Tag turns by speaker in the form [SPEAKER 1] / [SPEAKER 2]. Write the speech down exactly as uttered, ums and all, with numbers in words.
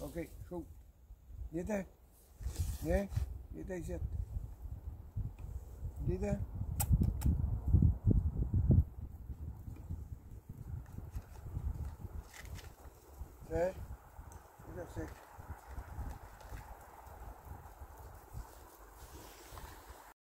[SPEAKER 1] Oké, goed. Zitten. Nee, zitten, zit. Zitten. Zet. Zit, zit.